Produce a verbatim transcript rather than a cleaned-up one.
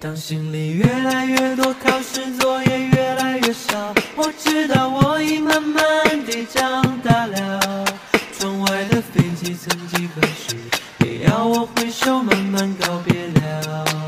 当行李越来越多，考试作业越来越少，我知道我已慢慢地长大了。窗外的飞机曾几何时，也要我挥手慢慢告别了。